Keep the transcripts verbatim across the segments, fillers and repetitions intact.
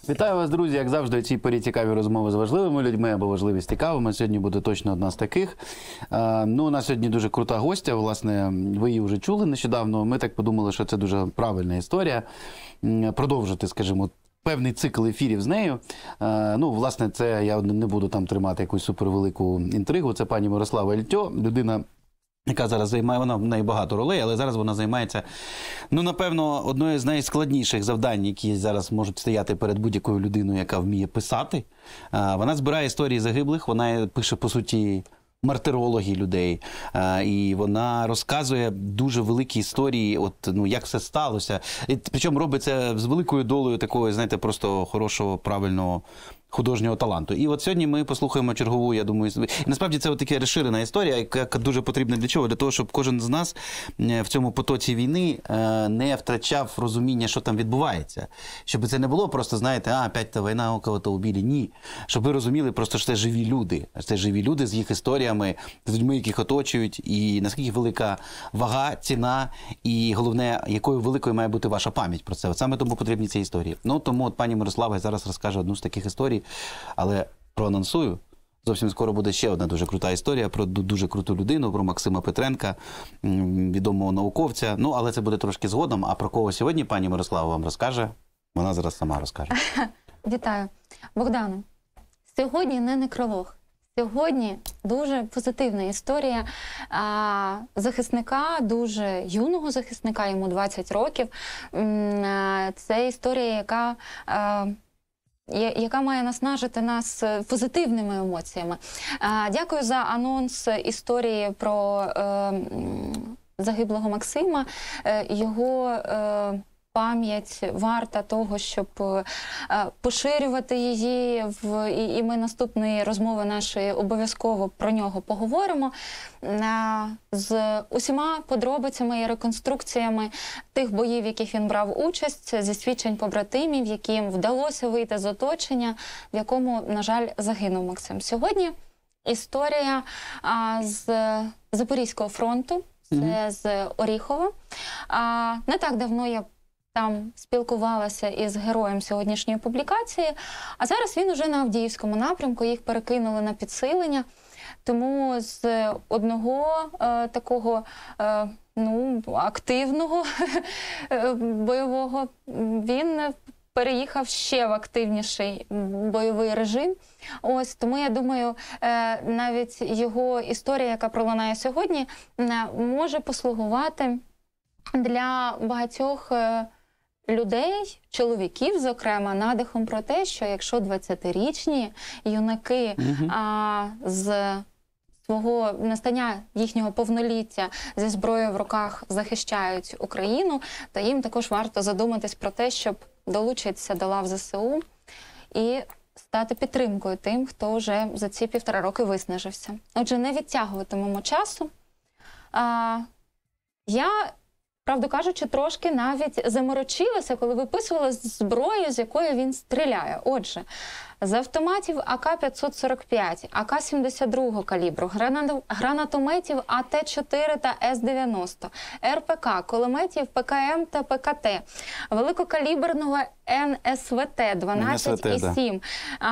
Вітаю вас, друзі! Як завжди, у цій порі цікаві розмови з важливими людьми або важливі з цікавими. Сьогодні буде точно одна з таких. А, ну, у нас сьогодні дуже крута гостя. Власне, ви її вже чули нещодавно. Ми так подумали, що це дуже правильна історія. Продовжити, скажімо, певний цикл ефірів з нею. А, ну, власне, це я не буду там тримати якусь супервелику інтригу. Це пані Мирослава Ільтьо, людина, яка зараз займає, вона в неї багато ролей, але зараз вона займається, ну, напевно, одною з найскладніших завдань, які зараз можуть стояти перед будь-якою людиною, яка вміє писати. Вона збирає історії загиблих, вона пише, по суті, мартирології людей, і вона розказує дуже великі історії, от, ну, як все сталося. І, причому робить це з великою долею такого, знаєте, просто хорошого, правильного художнього таланту. І от сьогодні ми послухаємо чергову, я думаю, і насправді це така розширена історія, яка дуже потрібна для чого? Для того, щоб кожен з нас в цьому потоці війни не втрачав розуміння, що там відбувається. Щоб це не було просто, знаєте, а, опять та війна, у кого-то убили. Ні. Щоб ви розуміли просто, що це живі люди. Це живі люди з їх історіями, з людьми, яких оточують, і наскільки велика вага, ціна, і головне, якою великою має бути ваша пам'ять про це. От саме тому потрібні ці історії. Ну, тому от пані Мирослава зараз розкаже одну з таких історій. Але проанонсую, зовсім скоро буде ще одна дуже крута історія про дуже круту людину, про Максима Петренка, відомого науковця. Ну, але це буде трошки згодом. А про кого сьогодні пані Мирослава вам розкаже? Вона зараз сама розкаже. Вітаю. Богдану, сьогодні не некролог. Сьогодні дуже позитивна історія а, захисника, дуже юного захисника, йому двадцять років. Це історія, яка... А, яка має наснажити нас позитивними емоціями. Дякую за анонс історії про е, загиблого Максима. Його е, пам'ять варта того, щоб е, поширювати її, в, і, і ми наступної розмови нашої обов'язково про нього поговоримо. Е, з усіма подробицями і реконструкціями тих боїв, в яких він брав участь, зі свідчень побратимів, яким вдалося вийти з оточення, в якому, на жаль, загинув Максим. Сьогодні історія а, з Запорізького фронту, це mm-hmm. з Оріхова. А, не так давно я там спілкувалася із героєм сьогоднішньої публікації, а зараз він уже на Авдіївському напрямку, їх перекинули на підсилення. Тому з одного е, такого е, ну, активного бойового він переїхав ще в активніший бойовий режим. Ось, тому я думаю, е, навіть його історія, яка пролунає сьогодні, е, може послугувати для багатьох е, людей, чоловіків, зокрема, надихом про те, що якщо двадцятирічні юнаки mm-hmm. а, з свого настання їхнього повноліття зі зброєю в руках захищають Україну, то їм також варто задуматись про те, щоб долучитися до лав ЗСУ і стати підтримкою тим, хто вже за ці півтора роки виснажився. Отже, не відтягуватимемо часу. А, я... Правду кажучи, трошки навіть заморочилася, коли виписувала зброю, з якої він стріляє. Отже, з автоматів А К п'ятсот сорок п'ять, А К сімдесят другого калібру, гранатометів А Т чотири та С дев'яносто, Р П К, кулеметів П К М та П К Т, великокаліберного Н С В Т дванадцять і сім,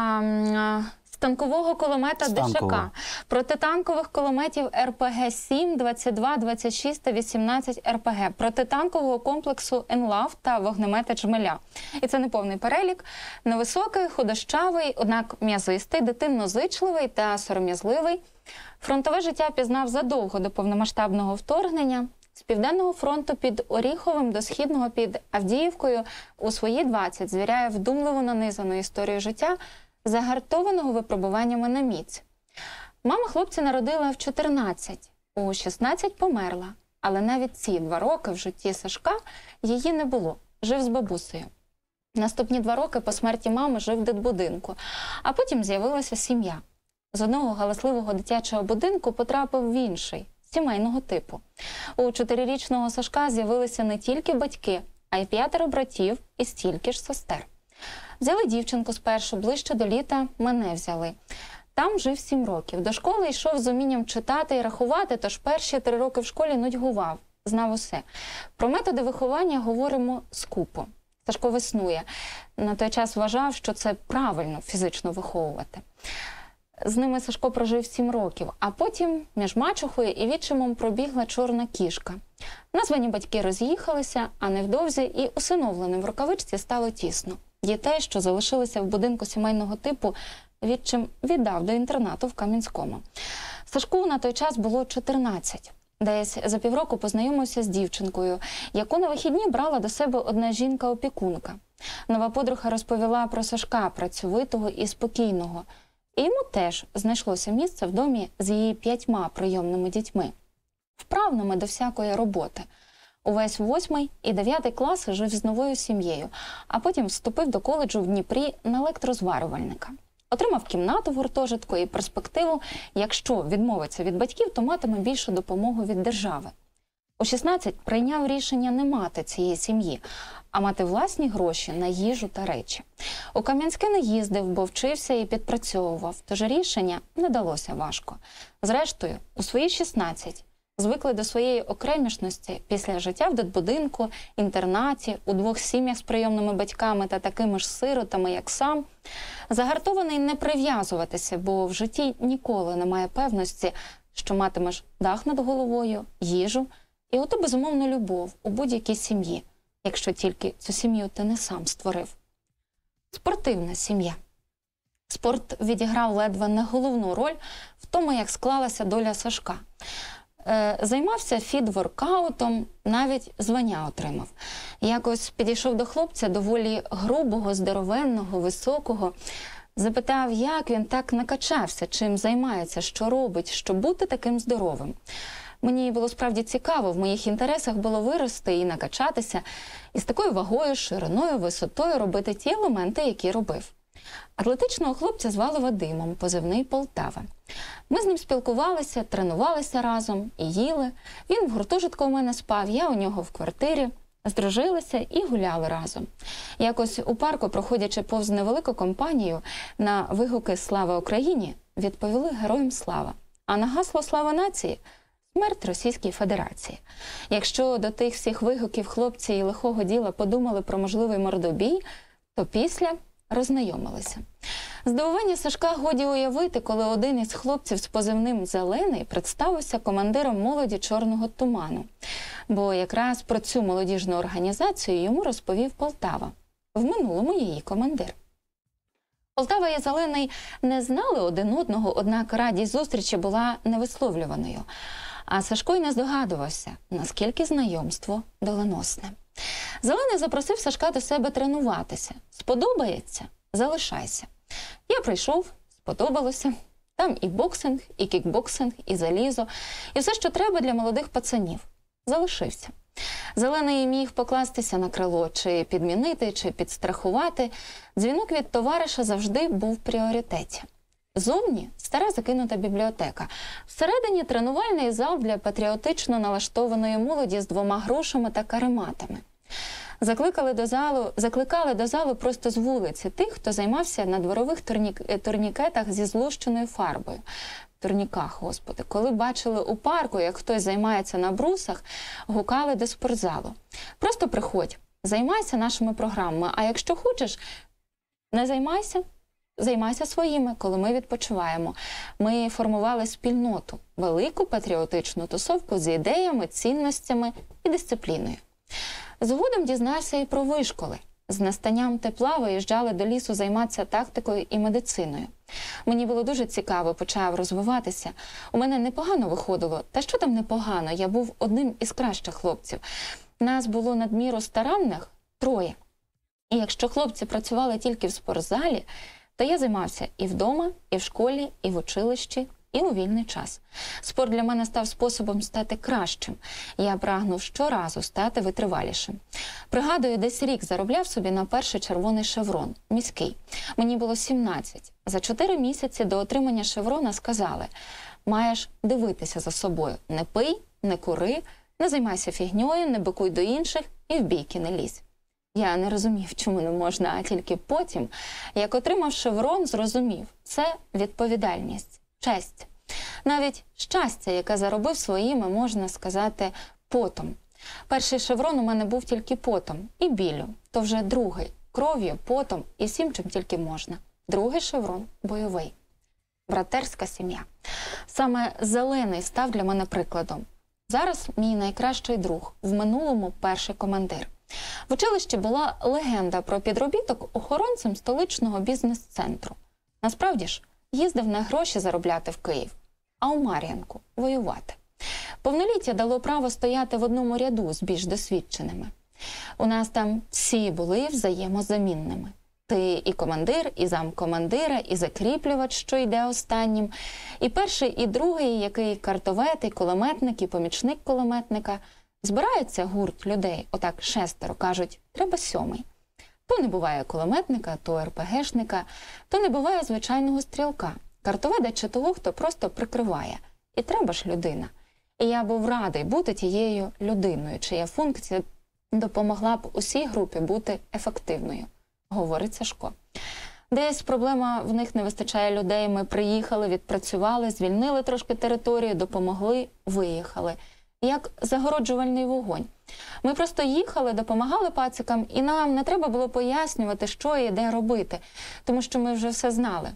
танкового кулемета Д Ш К, протитанкових кулеметів Р П Г сім, двадцять два, двадцять шість та вісімнадцять Р П Г, протитанкового комплексу Н Л А В та вогнемета Джмеля. І це не повний перелік. Невисокий, худощавий, однак м'язистий, дитинно-зичливий та сором'язливий. Фронтове життя пізнав задовго до повномасштабного вторгнення. З Південного фронту під Оріховим до Східного під Авдіївкою у свої двадцять звіряє вдумливо нанизану історію життя, загартованого випробуваннями на міць. Мама хлопця народила в чотирнадцять, у шістнадцять померла, але навіть ці два роки в житті Сашка її не було, жив з бабусею. Наступні два роки по смерті мами жив в дитбудинку, а потім з'явилася сім'я. З одного галасливого дитячого будинку потрапив в інший, сімейного типу. У чотирирічного Сашка з'явилися не тільки батьки, а й п'ятеро братів і стільки ж сестер. Взяли дівчинку спершу, ближче до літа мене взяли. Там жив сім років. До школи йшов з умінням читати і рахувати, тож перші три роки в школі нудьгував, знав усе. Про методи виховання говоримо скупо. Сашко веснує. На той час вважав, що це правильно фізично виховувати. З ними Сашко прожив сім років, а потім між мачухою і відчимом пробігла чорна кішка. Названі батьки роз'їхалися, а невдовзі і усиновленим в Рукавичці стало тісно. Дітей, що залишилися в будинку сімейного типу, відчим віддав до інтернату в Кам'янському. Сашку на той час було чотирнадцять. Десь за півроку познайомився з дівчинкою, яку на вихідні брала до себе одна жінка-опікунка. Нова подруга розповіла про Сашка, працьовитого і спокійного. І йому теж знайшлося місце в домі з її п'ятьма прийомними дітьми, вправними до всякої роботи. Увесь восьмий і дев'ятий класи жив з новою сім'єю, а потім вступив до коледжу в Дніпрі на електрозварювальника. Отримав кімнату в гуртожитку і перспективу, якщо відмовиться від батьків, то матиме більшу допомогу від держави. У шістнадцять прийняв рішення не мати цієї сім'ї, а мати власні гроші на їжу та речі. У Кам'янське не їздив, бо вчився і підпрацьовував, тож рішення не далося важко. Зрештою, у свої шістнадцять звикли до своєї окремішності після життя в дитбудинку, інтернаті, у двох сім'ях з прийомними батьками та такими ж сиротами, як сам. Загартований не прив'язуватися, бо в житті ніколи немає певності, що матимеш дах над головою, їжу і ото безумовну любов у будь-якій сім'ї, якщо тільки цю сім'ю ти не сам створив. Спортивна сім'я. Спорт відіграв ледве не головну роль в тому, як склалася доля Сашка. Е, займався фіт-воркаутом, навіть звання отримав. Якось підійшов до хлопця доволі грубого, здоровенного, високого, запитав, як він так накачався, чим займається, що робить, щоб бути таким здоровим. Мені було справді цікаво, в моїх інтересах було вирости і накачатися, і з такою вагою, шириною, висотою робити ті елементи, які робив. Атлетичного хлопця звали Вадимом, позивний Полтава. Ми з ним спілкувалися, тренувалися разом і їли. Він в гуртожитку у мене спав, я у нього в квартирі. Здружилися і гуляли разом. Якось у парку, проходячи повз невелику компанію, на вигуки «Слава Україні» відповіли героям слава. А на гасло «Слава нації» – смерть Російській Федерації. Якщо до тих всіх вигуків хлопці і лихого діла подумали про можливий мордобій, то після роззнайомилися. Здивування Сашка годі уявити, коли один із хлопців з позивним «Зелений» представився командиром молоді «Чорного туману». Бо якраз про цю молодіжну організацію йому розповів Полтава. В минулому її командир. Полтава і Зелений не знали один одного, однак радість зустрічі була невисловлюваною. А Сашко й не здогадувався, наскільки знайомство доленосне. Зелений запросив Сашка до себе тренуватися. Сподобається – залишайся. Я прийшов, сподобалося. Там і боксинг, і кікбоксинг, і залізо, і все, що треба для молодих пацанів. Залишився. Зелений міг покластися на крило, чи підмінити, чи підстрахувати. Дзвінок від товариша завжди був в пріоритеті. Зовні – стара закинута бібліотека. Всередині – тренувальний зал для патріотично налаштованої молоді з двома грушами та карематами. Закликали до залу, закликали до залу просто з вулиці тих, хто займався на дворових турнік, турнікетах зі злущеною фарбою. Турніках, господи. Коли бачили у парку, як хтось займається на брусах, гукали до спортзалу. Просто приходь, займайся нашими програмами, а якщо хочеш, не займайся, займайся своїми, коли ми відпочиваємо. Ми формували спільноту, велику патріотичну тусовку з ідеями, цінностями і дисципліною. Згодом дізнався і про вишколи. З настанням тепла виїжджали до лісу займатися тактикою і медициною. Мені було дуже цікаво, почав розвиватися. У мене непогано виходило. Та що там непогано? Я був одним із кращих хлопців. Нас було надміру старанних троє. І якщо хлопці працювали тільки в спортзалі, то я займався і вдома, і в школі, і в училищі, і у вільний час. Спорт для мене став способом стати кращим. Я прагнув щоразу стати витривалішим. Пригадую, десь рік заробляв собі на перший червоний шеврон, міський. Мені було сімнадцять. За чотири місяці до отримання шеврона сказали: маєш дивитися за собою. Не пий, не кури, не займайся фігньою, не бикуй до інших і в бійки не лізь. Я не розумів, чому не можна, а тільки потім, як отримав шеврон, зрозумів – це відповідальність, честь. Навіть щастя, яке заробив своїми, можна сказати, потом. Перший шеврон у мене був тільки потом і біллю, то вже другий – кров'ю, потом і всім, чим тільки можна. Другий шеврон – бойовий. Братерська сім'я. Саме Зелений став для мене прикладом. Зараз мій найкращий друг, в минулому перший командир. В училищі була легенда про підробіток охоронцем столичного бізнес-центру. Насправді ж, їздив не гроші заробляти в Київ, а у Мар'їнку – воювати. Повноліття дало право стояти в одному ряду з більш досвідченими. У нас там всі були взаємозамінними. Ти і командир, і замкомандира, і закріплювач, що йде останнім, і перший, і другий, який картовет, і кулеметник, і помічник кулеметника. Збирається гурт людей, отак шестеро, кажуть, треба сьомий. То не буває кулеметника, то ер пе гешника, то не буває звичайного стрілка, картоведа чи того, хто просто прикриває. І треба ж людина. І я був радий бути тією людиною, чия функція допомогла б усій групі бути ефективною, говорить Сашко. Десь проблема, в них не вистачає людей, ми приїхали, відпрацювали, звільнили трошки територію, допомогли, виїхали. Як загороджувальний вогонь. Ми просто їхали, допомагали пацикам, і нам не треба було пояснювати, що і де робити, тому що ми вже все знали.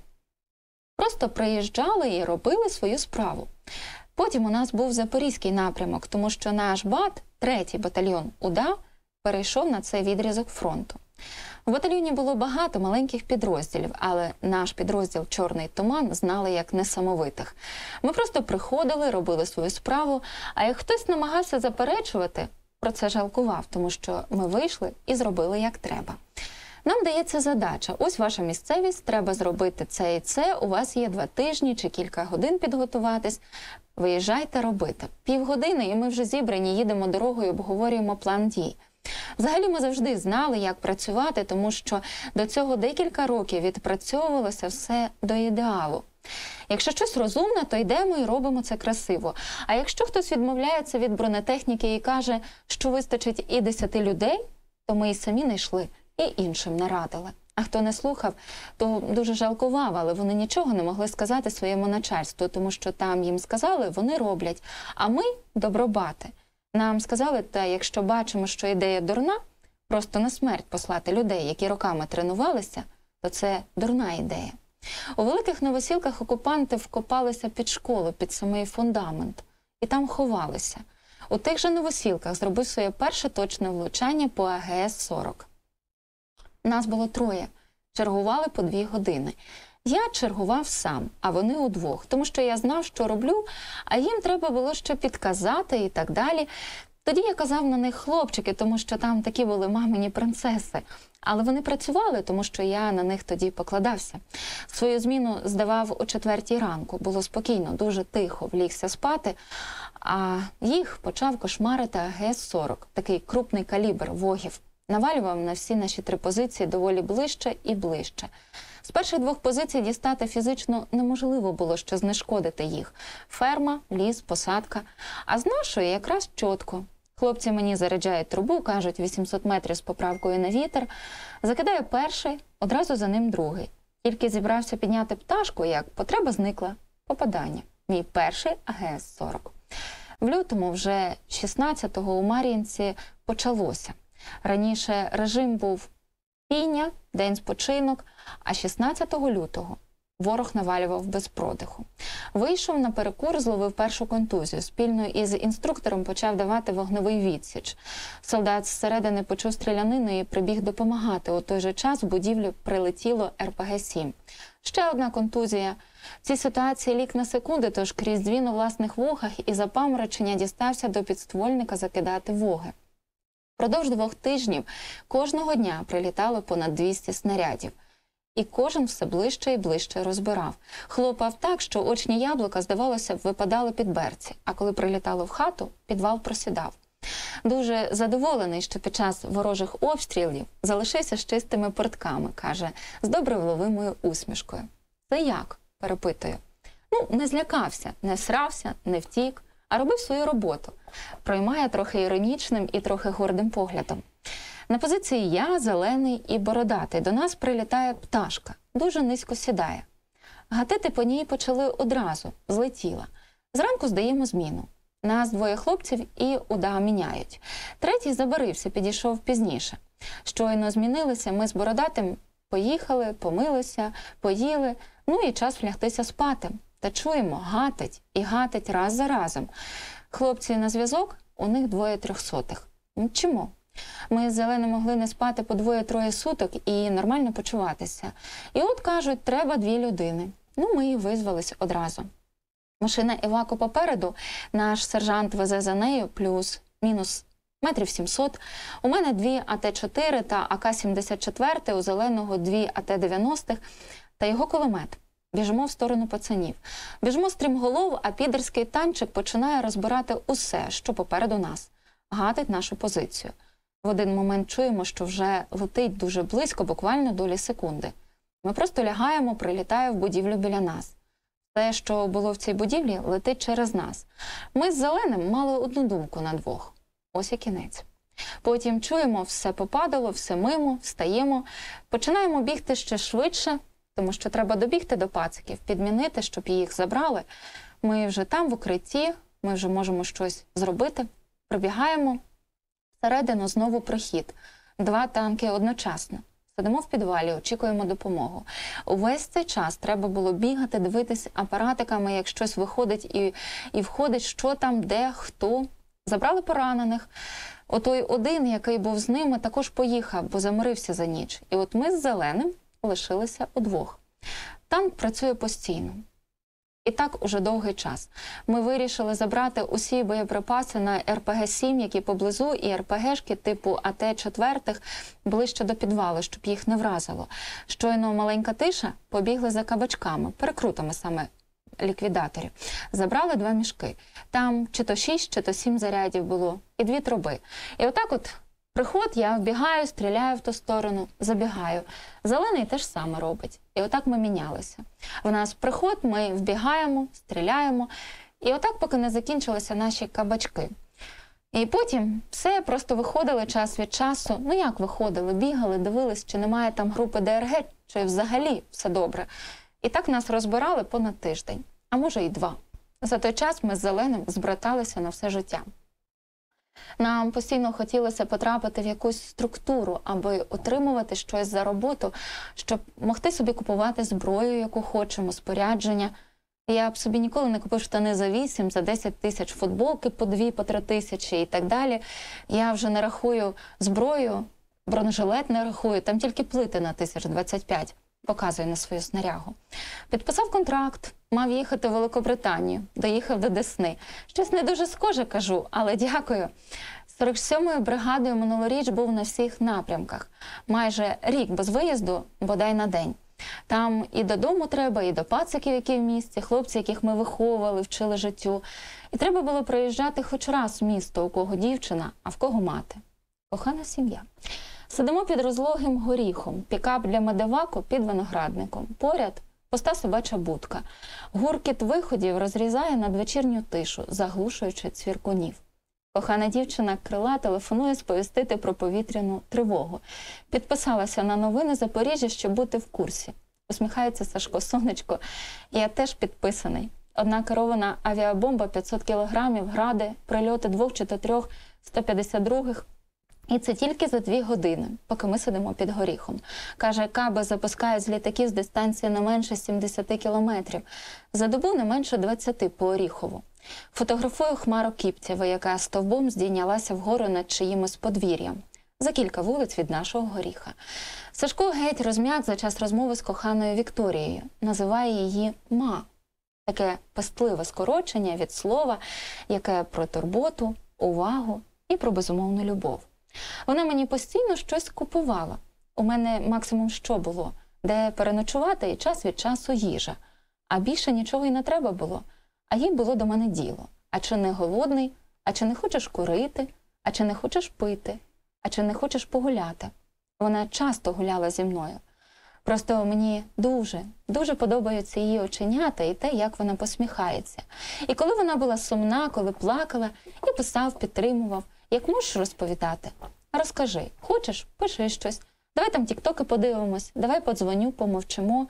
Просто приїжджали і робили свою справу. Потім у нас був Запорізький напрямок, тому що наш БАТ, третій батальйон УДА, перейшов на цей відрізок фронту. В батальйоні було багато маленьких підрозділів, але наш підрозділ «Чорний туман» знали як несамовитих. Ми просто приходили, робили свою справу, а як хтось намагався заперечувати, про це жалкував, тому що ми вийшли і зробили як треба. Нам дається задача, ось ваша місцевість, треба зробити це і це, у вас є два тижні чи кілька годин підготуватись, виїжджайте робити. Півгодини і ми вже зібрані, їдемо дорогою, обговорюємо план дій. Взагалі ми завжди знали, як працювати, тому що до цього декілька років відпрацьовувалося все до ідеалу. Якщо щось розумне, то йдемо і робимо це красиво. А якщо хтось відмовляється від бронетехніки і каже, що вистачить і десяти людей, то ми і самі не йшли, і іншим не радили. А хто не слухав, то дуже жалкував, але вони нічого не могли сказати своєму начальству, тому що там їм сказали, вони роблять, а ми – добробати. Нам сказали, та якщо бачимо, що ідея дурна, просто на смерть послати людей, які роками тренувалися, то це дурна ідея. У Великих Новосілках окупанти вкопалися під школу, під самий фундамент, і там ховалися. У тих же Новосілках зробив своє перше точне влучання по а ге ес сорок. Нас було троє, чергували по дві години. Я чергував сам, а вони удвох, тому що я знав, що роблю, а їм треба було ще підказати і так далі. Тоді я казав на них хлопчики, тому що там такі були мамині принцеси. Але вони працювали, тому що я на них тоді покладався. Свою зміну здавав о четвертій ранку. Було спокійно, дуже тихо, влігся спати. А їх почав кошмарити а ге ес сорок, такий крупний калібр вогів. Навалював на всі наші три позиції доволі ближче і ближче. З перших двох позицій дістати фізично неможливо було ще знешкодити їх. Ферма, ліс, посадка. А з нашої якраз чітко. Хлопці мені заряджають трубу, кажуть вісімсот метрів з поправкою на вітер. Закидає перший, одразу за ним другий. Тільки зібрався підняти пташку, як потреба зникла. Попадання. Мій перший а ге ес сорок. В лютому вже шістнадцятого у Мар'їнці почалося. Раніше режим був піння, день спочинок, а шістнадцятого лютого ворог навалював без продиху. Вийшов на перекур, зловив першу контузію. Спільно із інструктором почав давати вогневий відсіч. Солдат зсередини почув стрілянину і прибіг допомагати. У той же час в будівлю прилетіло ер пе ге сім. Ще одна контузія. В цій ситуації лік на секунди, тож крізь дзвін у власних вухах і запаморочення дістався до підствольника закидати воги. Продовж двох тижнів кожного дня прилітало понад двісті снарядів. І кожен все ближче і ближче розбирав. Хлопав так, що очні яблука, здавалося б, випадали під берці, а коли прилітало в хату, підвал просідав. Дуже задоволений, що під час ворожих обстрілів залишився з чистими портками, каже, з добре вловимою усмішкою. Це як? Перепитую. Ну, не злякався, не срався, не втік, а робив свою роботу. Проймає трохи іронічним і трохи гордим поглядом. На позиції я, Зелений і Бородатий. До нас прилітає пташка, дуже низько сідає. Гатити по ній почали одразу, злетіла. Зранку здаємо зміну. Нас двоє хлопців і уда міняють. Третій забарився, підійшов пізніше. Щойно змінилися, ми з Бородатим поїхали, помилися, поїли, ну і час влягтися спати. Та чуємо, гатить і гатить раз за разом. Хлопці на зв'язок, у них двоє трьохсотих. Чому? Ми з Зеленим могли не спати по двоє-троє суток і нормально почуватися. І от кажуть, треба дві людини. Ну, ми і визвались одразу. Машина Івако попереду, наш сержант везе за нею, плюс-мінус метрів сімсот. У мене дві А Т чотири та А К сімдесят чотири, у Зеленого дві А Т дев'яносто та його кулемет. Біжимо в сторону пацанів. Біжимо стрімголов, а підерський танчик починає розбирати усе, що попереду нас. Гатить нашу позицію. В один момент чуємо, що вже летить дуже близько, буквально долі секунди. Ми просто лягаємо, прилітає в будівлю біля нас. Те, що було в цій будівлі, летить через нас. Ми з Зеленим мали одну думку на двох. Ось і кінець. Потім чуємо, все попадало, все мимо, встаємо. Починаємо бігти ще швидше, тому що треба добігти до пациків, підмінити, щоб їх забрали. Ми вже там, в укритті, ми вже можемо щось зробити. Пробігаємо. Всередину знову прохід. Два танки одночасно. Сидимо в підвалі, очікуємо допомогу. Увесь цей час треба було бігати, дивитись апаратиками, як щось виходить і, і входить, що там, де, хто. Забрали поранених. Отой один, який був з ними, також поїхав, бо заморився за ніч. І от ми з Зеленим лишилися удвох. Танк працює постійно. І так уже довгий час. Ми вирішили забрати усі боєприпаси на Ер Пе Ге сім, які поблизу, і Ер Пе Гешки типу А Т чотири ближче до підвалу, щоб їх не вразило. Щойно маленька тиша, побігли за кабачками, перекрутами саме ліквідаторів. Забрали два мішки. Там чи то шість, чи то сім зарядів було, і дві труби. І отак от приход, я вбігаю, стріляю в ту сторону, забігаю. Зелений теж саме робить. І отак ми мінялися. В нас приход, ми вбігаємо, стріляємо. І отак, поки не закінчилися наші кабачки. І потім все, просто виходили час від часу. Ну як виходили? Бігали, дивились, чи немає там групи Де Ер Ге, чи взагалі все добре. І так нас розбирали понад тиждень, а може і два. За той час ми з Зеленим збраталися на все життя. Нам постійно хотілося потрапити в якусь структуру, аби отримувати щось за роботу, щоб могти собі купувати зброю, яку хочемо, спорядження. Я б собі ніколи не купив штани за вісім, за десять тисяч, футболки по дві, по три тисячі і так далі. Я вже не рахую зброю, бронежилет не рахую, там тільки плити на тисяч двадцять п'ять. Показує на свою снарягу. Підписав контракт, мав їхати в Великобританію, доїхав до Десни. Щось не дуже схоже, кажу, але дякую. сорок сьомою бригадою минулоріч був на всіх напрямках. Майже рік без виїзду, бодай на день. Там і додому треба, і до пациків, які в місті, хлопці, яких ми виховували, вчили життю. І треба було приїжджати хоч раз в місто, у кого дівчина, а в кого мати. Кохана сім'я. Сидимо під розлогим горіхом, пікап для медеваку під виноградником. Поряд пуста собача будка. Гуркіт виходів розрізає надвечірню тишу, заглушуючи цвіркунів. Кохана дівчина крила телефонує сповістити про повітряну тривогу. Підписалася на новини Запоріжжя, щоб бути в курсі. Усміхається Сашко Сонечко. Я теж підписаний. Одна керована авіабомба п'ятсот кілограмів, гради, прильоти двох чи то трьох сто п'ятдесят других. І це тільки за дві години, поки ми сидимо під горіхом. Каже, каби запускають з літаків з дистанції не менше сімдесят кілометрів. За добу не менше двадцяти по Оріхову. Фотографую Хмару Кіптєву, яка стовбом здійнялася вгору над чиїмось подвір'ям. За кілька вулиць від нашого горіха. Сашко геть розм'як за час розмови з коханою Вікторією. Називає її «ма». Таке пестливе скорочення від слова, яке про турботу, увагу і про безумовну любов. Вона мені постійно щось купувала. У мене максимум що було? Де переночувати і час від часу їжа. А більше нічого й не треба було. А їй було до мене діло. А чи не голодний? А чи не хочеш курити? А чи не хочеш пити? А чи не хочеш погуляти? Вона часто гуляла зі мною. Просто мені дуже, дуже подобаються її оченята і те, як вона посміхається. І коли вона була сумна, коли плакала, і писав, підтримував. Як можеш розповідати? Розкажи. Хочеш? Пиши щось. Давай там тіктоки подивимось, давай подзвоню, помовчимо.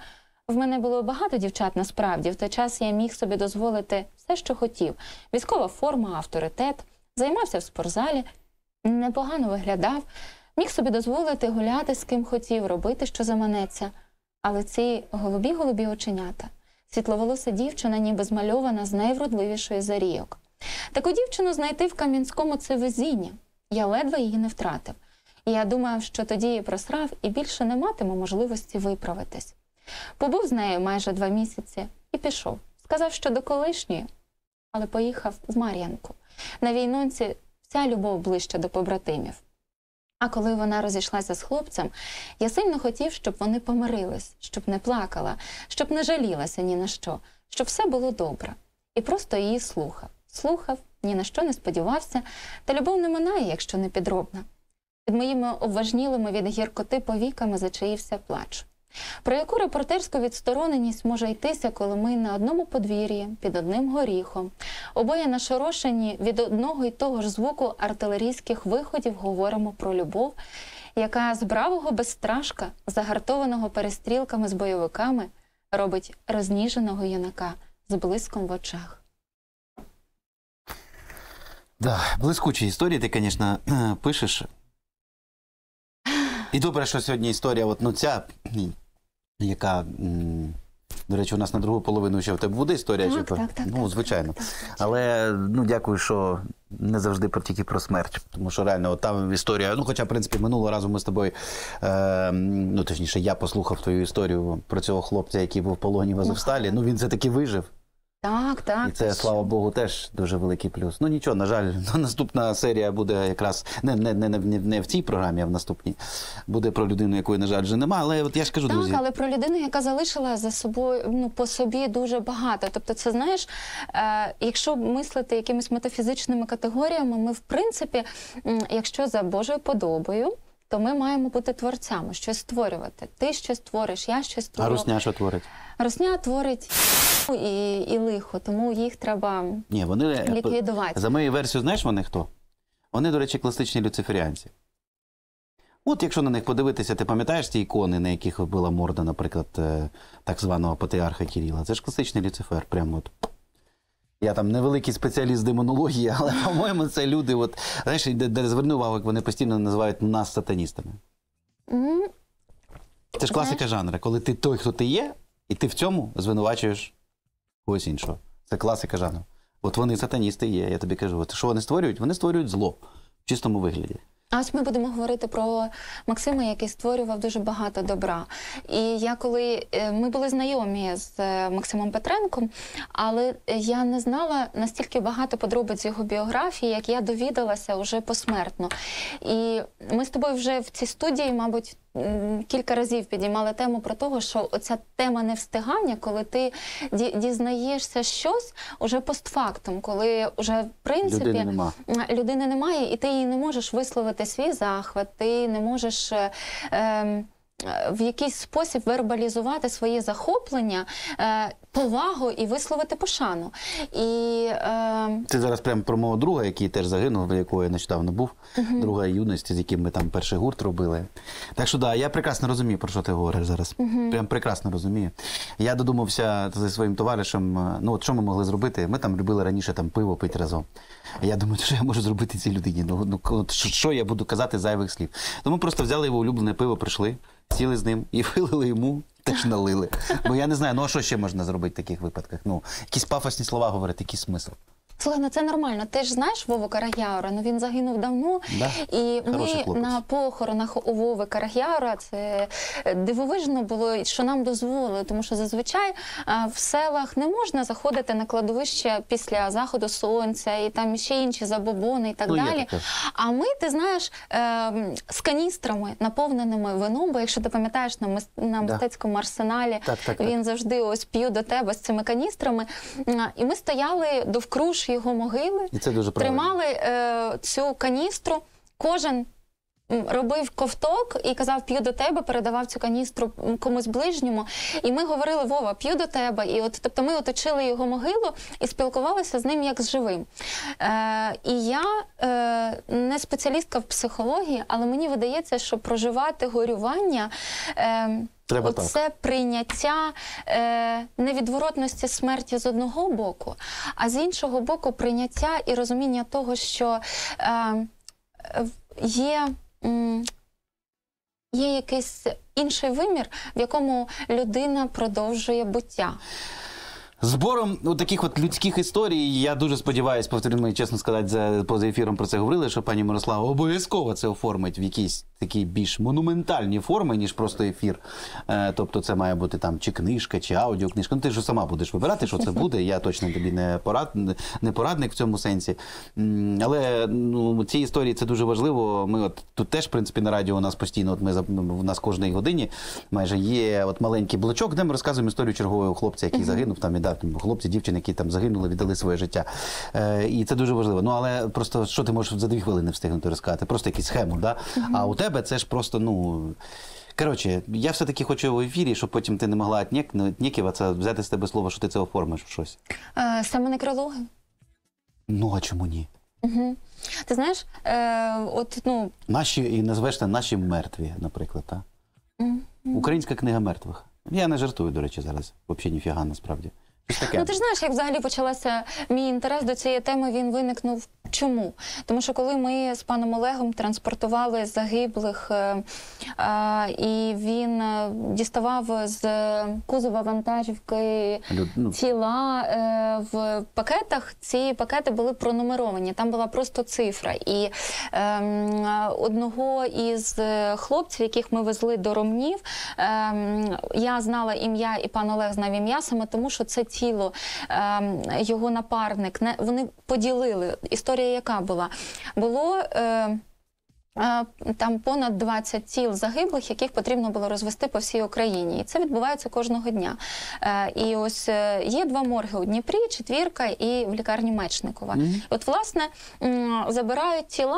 В мене було багато дівчат насправді. В той час я міг собі дозволити все, що хотів. Військова форма, авторитет, займався в спортзалі, непогано виглядав, міг собі дозволити гуляти з ким хотів, робити, що заманеться. Але ці голубі-голубі оченята, світловолоса дівчина, ніби змальована з найвродливішої зарійок. Таку дівчину знайти в Кам'янському – це везіння. Я ледве її не втратив. І я думав, що тоді її просрав і більше не матиму можливості виправитись. Побув з нею майже два місяці і пішов. Сказав, що до колишньої, але поїхав в Мар'янку. На війнонці вся любов ближче до побратимів. А коли вона розійшлася з хлопцем, я сильно хотів, щоб вони помирились, щоб не плакала, щоб не жалілася ні на що, щоб все було добре. І просто її слухав. Слухав, ні на що не сподівався, та любов не минає, якщо не підробна. Під моїми обважнілими від гіркоти повіками зачаївся плач. Про яку репортерську відстороненість може йтися, коли ми на одному подвір'ї, під одним горіхом, обоє нашорошені від одного й того ж звуку артилерійських виходів говоримо про любов, яка з бравого безстрашка, загартованого перестрілками з бойовиками, робить розніженого юнака з блиском в очах. Да, блискучі історії ти, звісно, пишеш. І добре, що сьогодні історія, от, ну, ця, яка, м, до речі, у нас на другу половину ще в тебе буде історія? Так, чи... так, так, ну, так, звичайно. так, так. Але, ну, дякую, що не завжди про, тільки про смерть. Тому що реально, от там історія, ну, хоча, в принципі, минулого разу ми з тобою, е, ну, точніше, я послухав твою історію про цього хлопця, який був в полоні в Азовсталі. Ну, він все-таки вижив. Так, так. І це, слава Богу, теж дуже великий плюс. Ну нічого, на жаль, наступна серія буде якраз не, не, не, не, не в цій програмі, а в наступній. Буде про людину, якої, на жаль, вже нема. Але от я ж кажу, так, друзі. Так, але про людину, яка залишила за собою, ну, по собі дуже багато. Тобто це, знаєш, е, якщо мислити якимись метафізичними категоріями, ми, в принципі, м, якщо за Божою подобою, то ми маємо бути творцями, щось створювати. Ти щось твориш, я щось А творю. Русня що творить? Русня творить і, і лихо, тому їх треба Ні, вони, ліквідувати. за моєю версією, знаєш вони хто? Вони, до речі, класичні люциферіанці. От якщо на них подивитися, ти пам'ятаєш ті ікони, на яких була морда, наприклад, так званого патріарха Кирила? Це ж класичний Люцифер, прямо от. Я там невеликий спеціаліст з демонології, але, по-моєму, це люди, от, знаєш, де, де зверни увагу, як вони постійно називають нас сатаністами. Mm. Це ж класика жанру, коли ти той, хто ти є, і ти в цьому звинувачуєш когось іншого. Це класика жанру. От вони сатаністи є, я тобі кажу. От що вони створюють? Вони створюють зло в чистому вигляді. А ось ми будемо говорити про Максима, який створював дуже багато добра. І я коли, ми були знайомі з Максимом Петренком, але я не знала настільки багато подробиць з його біографії, як я довідалася уже посмертно. І ми з тобою вже в цій студії, мабуть, кілька разів підіймали тему про те, що оця тема невстигання, коли ти дізнаєшся щось уже постфактум, коли вже, в принципі, людини, нема. людини немає, і ти її не можеш висловити свій захват, ти не можеш е, е, в якийсь спосіб вербалізувати своє захоплення, е, повагу і висловити пошану. І, е... Ти зараз прямо про мого друга, який теж загинув, для якого я нещодавно був, uh-huh. друга юності, з яким ми там перший гурт робили. Так що, да, я прекрасно розумію, про що ти говориш зараз. Uh-huh. Прям прекрасно розумію. Я додумався зі своїм товаришем, ну от що ми могли зробити? Ми там любили раніше там пиво пити разом. Я думаю, що я можу зробити цій людині? Ну, ну що я буду казати зайвих слів? Тому просто взяли його улюблене пиво, прийшли, сіли з ним і вилили йому, теж налили. Бо я не знаю, ну а що ще можна зробити в таких випадках? Ну, якісь пафосні слова говорити, який смисл? Слухай, ну це нормально. Ти ж знаєш Вову Карагяура, ну він загинув давно. Да? І Хороший ми хлопець. на похоронах у Вови Карагяура, це дивовижно було, що нам дозволили, тому що зазвичай в селах не можна заходити на кладовище після заходу сонця, і там ще інші забобони і так ну, далі. А ми, ти знаєш, з каністрами, наповненими вином, бо якщо ти пам'ятаєш, на, мис... на мистецькому арсеналі так, так, він так. завжди ось п'ю до тебе з цими каністрами. І ми стояли довкруж його могили, і це дуже тримали е, цю каністру, кожен м, робив ковток і казав, п'ю до тебе, передавав цю каністру м, комусь ближньому. І ми говорили, Вова, п'ю до тебе. І от, тобто ми оточили його могилу і спілкувалися з ним як з живим. Е, і я е, не спеціалістка в психології, але мені видається, що проживати горювання е, Треба оце прийняття е, невідворотності смерті з одного боку, а з іншого боку прийняття і розуміння того, що е, є, м, є якийсь інший вимір, в якому людина продовжує буття. Збором от таких от людських історій, я дуже сподіваюся, повторюю, ми, чесно сказати, за, поза ефіром про це говорили, що пані Мирослава обов'язково це оформить в якійсь такій більш монументальні форми, ніж просто ефір. Е, тобто це має бути там чи книжка, чи аудіокнижка. Ну ти ж сама будеш вибирати, що це буде. Я точно тобі не, порад, не порадник в цьому сенсі. М, але ну, ці історії це дуже важливо. Ми от тут теж, в принципі, на радіо у нас постійно, от ми, у нас кожної годині майже є от маленький блочок, де ми розказуємо історію чергового хлопця, який загинув там і дав. Хлопці, дівчини, які там загинули, віддали своє життя. Е, і це дуже важливо. Ну, але просто, що ти можеш за дві хвилини встигнути розказати? Просто якусь схему, да? Uh-huh. А у тебе це ж просто, ну... Коротше, я все-таки хочу в ефірі, щоб потім ти не могла отнікуватися, взяти з тебе слово, що ти це оформиш в щось. Е, саме некрологи. Ну, а чому ні? Угу. Ти знаєш, е, от, ну... Наші, і назвеш це «Наші мертві», наприклад, так? Uh-huh. Українська книга мертвих. Я не жартую, до речі, зараз. Взагалі ніфіга, насправді. Ну, ти ж знаєш, як взагалі почалася мій інтерес до цієї теми, він виникнув. Чому? Тому що коли ми з паном Олегом транспортували загиблих, е, е, і він е, діставав з кузова вантажівки ну. тіла е, в пакетах, ці пакети були пронумеровані, там була просто цифра. І е, одного із хлопців, яких ми везли до Ромнів, е, я знала ім'я, і пан Олег знав ім'я саме тому, що це тіло, його напарник, вони поділили. Історія яка була? Було е, е, там понад двадцять тіл загиблих, яких потрібно було розвести по всій Україні. І це відбувається кожного дня. Е, і ось е, є два морги у Дніпрі, Четвірка і в лікарні Мечникова. Mm-hmm. От, власне, м, забирають тіла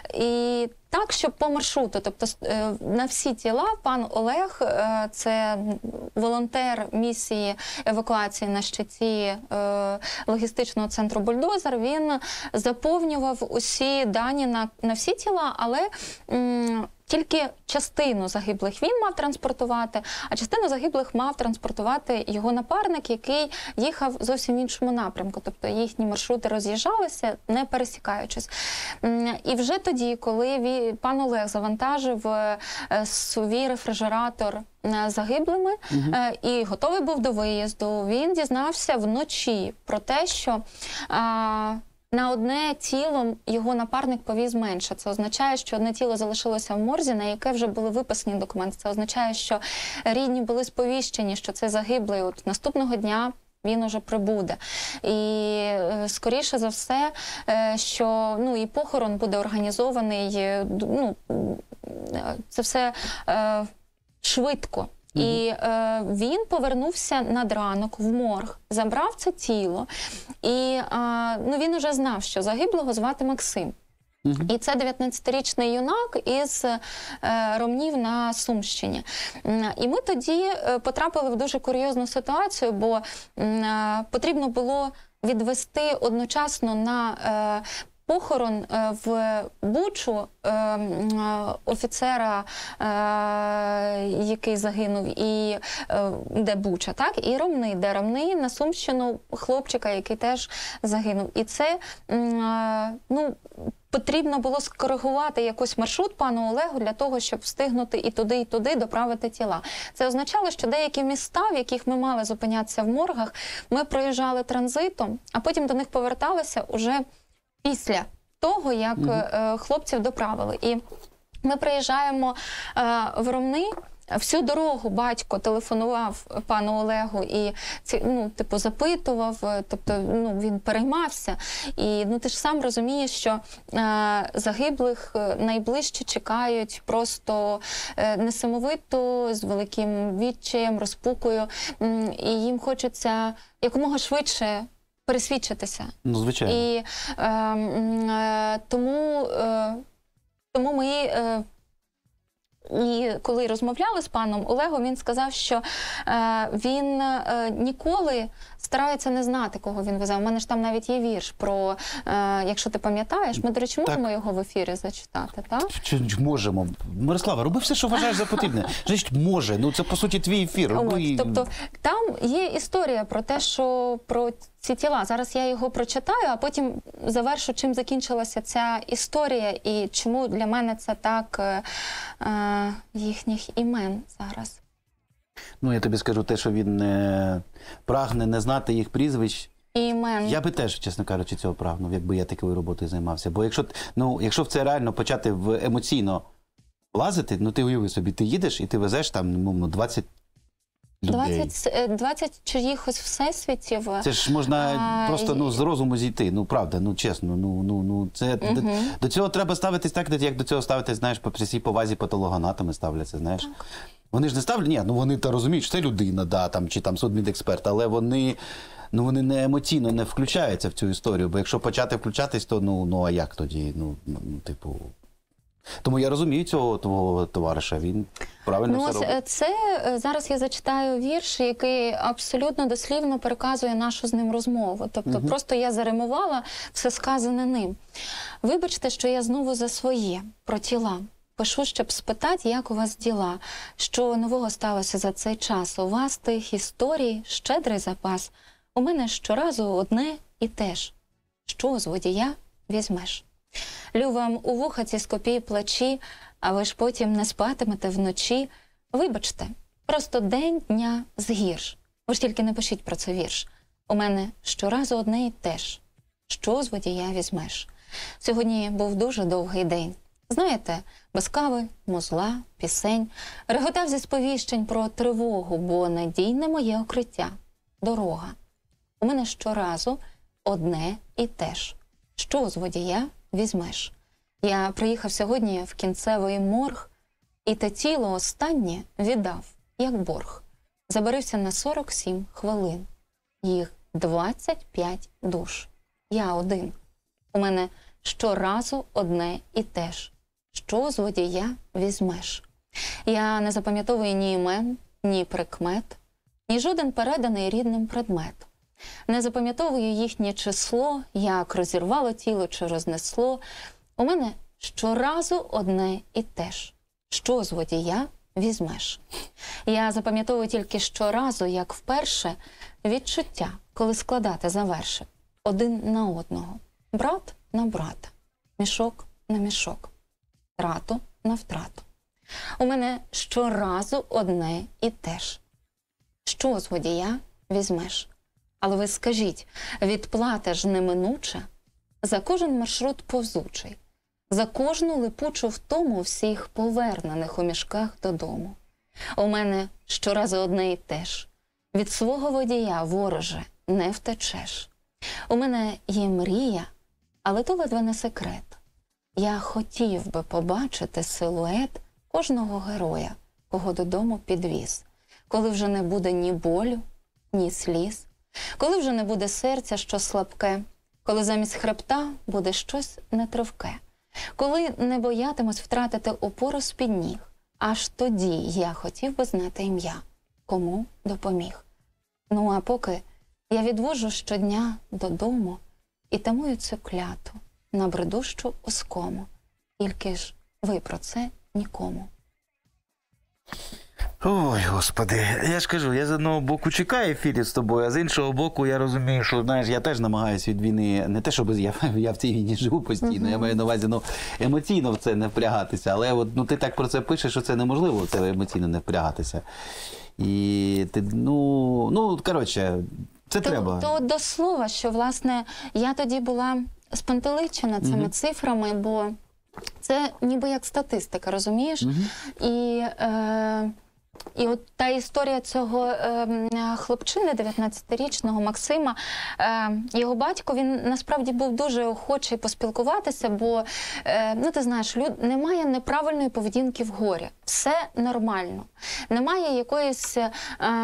і так, щоб по маршруту, тобто на всі тіла пан Олег, це волонтер місії евакуації на щиті логістичного центру «Бульдозер», він заповнював усі дані на, на всі тіла, але м, тільки частину загиблих він мав транспортувати, а частину загиблих мав транспортувати його напарник, який їхав зовсім в іншому напрямку. Тобто їхні маршрути роз'їжджалися, не пересікаючись. І вже тоді, коли він, пан Олег завантажив свій рефрижератор загиблими угу. і готовий був до виїзду, він дізнався вночі про те, що а, на одне тіло його напарник повіз менше. Це означає, що одне тіло залишилося в морзі, на яке вже були виписані документи. Це означає, що рідні були сповіщені, що це загиблий. От наступного дня він уже прибуде. І скоріше за все, що ну, і похорон буде організований, ну, це все е, швидко. І е, він повернувся над ранок в морг, забрав це тіло, і е, ну, він уже знав, що загиблого звати Максим. Uh-huh. І це дев'ятнадцятирічний юнак із е, Ромнів на Сумщині. І ми тоді потрапили в дуже курйозну ситуацію, бо е, потрібно було відвести одночасно на е, похорон в Бучу офіцера, який загинув, і де Буча, так? І Ромни, де Ромни, на Сумщину хлопчика, який теж загинув. І це, ну, потрібно було скоригувати якийсь маршрут пану Олегу для того, щоб встигнути і туди, і туди доправити тіла. Це означало, що деякі міста, в яких ми мали зупинятися в моргах, ми проїжджали транзитом, а потім до них поверталися уже після того, як mm-hmm. хлопців доправили. І ми приїжджаємо в Ромни, всю дорогу батько телефонував пану Олегу і, ну, типу, запитував, тобто, ну, він переймався. І, ну, ти ж сам розумієш, що е, загиблих найближче чекають просто е, несамовито, з великим відчаєм, розпукою, і їм хочеться якомога швидше пересвідчитися. Ну, звичайно. І е, е, тому, е, тому ми е, І коли розмовляли з паном Олегом, він сказав, що е, він е, ніколи старається не знати, кого він везе. У мене ж там навіть є вірш про, е, якщо ти пам'ятаєш, ми, до речі, можемо Так. його в ефірі зачитати, так? Чи чи можемо? Мирослава, роби все, що вважаєш за потрібне. Значить, може. Ну, це, по суті, твій ефір. Роби... От, тобто, там є історія про те, що про ці тіла. Зараз я його прочитаю, а потім завершу, чим закінчилася ця історія і чому для мене це так е, е, їхніх імен зараз. Ну, я тобі скажу те, що він не прагне не знати їх прізвищ. Імен. Я би теж, чесно кажучи, цього прагнув, якби я такою роботою займався. Бо якщо, ну, якщо в це реально почати в емоційно лазити, ну ти уяви собі, ти їдеш і ти везеш там, ну, двадцять людей. двадцять, двадцять чиїхось всесвітів. Це ж можна А, просто, ну, і- з розуму зійти. Ну, правда, ну, чесно, ну, ну, ну, це... До, до цього треба ставитись так, як до цього ставитись, знаєш, по всій повазі патологоанатоми ставляться, знаєш. Так. Вони ж не ставлять, ні, ну вони та розуміють, що це людина, да, там, чи там судмедексперт, але вони, ну, вони не емоційно не включаються в цю історію, бо якщо почати включатись, то ну, ну а як тоді? Ну, ну, типу... Тому я розумію цього твого товариша, він правильно Ну, все ось робить. е, це е, зараз я зачитаю вірш, який абсолютно дослівно переказує нашу з ним розмову. Тобто просто я заримувала все сказане ним. Вибачте, що я знову за своє, про тіла. Пишу, щоб спитати, як у вас діла, що нового сталося за цей час. У вас тих історій щедрий запас. У мене щоразу одне і те ж. Що з водія візьмеш? Лю вам у вуха ці скопі плачі, а ви ж потім не спатимете вночі. Вибачте, просто день дня згірш. Ви ж тільки не пишіть про це вірш. У мене щоразу одне і те ж. Що з водія візьмеш? Сьогодні був дуже довгий день. Знаєте, без кави, музла, пісень, реготав зі сповіщень про тривогу, бо надійне моє укриття – дорога. У мене щоразу одне і те ж. Що з водія візьмеш? Я приїхав сьогодні в кінцевий морг, і те тіло останнє віддав, як борг. Забарився на сорок сім хвилин. Їх двадцять п'ять душ. Я один. У мене щоразу одне і те ж. Що з водія візьмеш? Я не запам'ятовую ні імен, ні прикмет, ні жоден переданий рідним предмет. Не запам'ятовую їхнє число, як розірвало тіло чи рознесло. У мене щоразу одне і те ж. Що з водія візьмеш? Я запам'ятовую тільки щоразу, як вперше, відчуття, коли складати завершив. Один на одного. Брат на брата. Мішок на мішок. Втрату на втрату. У мене щоразу одне і те ж. Що з водія візьмеш? Але ви скажіть, відплата ж неминуча за кожен маршрут повзучий, за кожну липучу втому всіх повернених у мішках додому. У мене щоразу одне і те ж. Від свого водія, вороже, не втечеш. У мене є мрія, але то ледве не секрет. Я хотів би побачити силует кожного героя, кого додому підвіз, коли вже не буде ні болю, ні сліз, коли вже не буде серця, що слабке, коли замість хребта буде щось нетривке, коли не боятимусь втратити опору з-під ніг, аж тоді я хотів би знати ім'я, кому допоміг. Ну а поки я відвожу щодня додому і тамую цю кляту на бредущу оскому. Тільки ж ви про це нікому. Ой, господи, я ж кажу, я з одного боку чекаю ефірі з тобою, а з іншого боку я розумію, що, Знаєш, я теж намагаюся від війни, не те, щоб я, я в цій війні живу постійно, я маю на увазі, ну, емоційно в це не впрягатися, але от, ну, ти так про це пишеш, що це неможливо в це емоційно не впрягатися. І ти, ну, ну, коротше, це То, треба. то до слова, що, власне, я тоді була спантеличена цими Мгм. цифрами, бо це ніби як статистика, розумієш? Мгм. І, е, і от та історія цього е, хлопчини дев'ятнадцятирічного Максима. Е, його батько, він насправді був дуже охочий поспілкуватися, бо, е, ну ти знаєш, люд... немає неправильної поведінки в горі. Все нормально. Немає якоїсь е,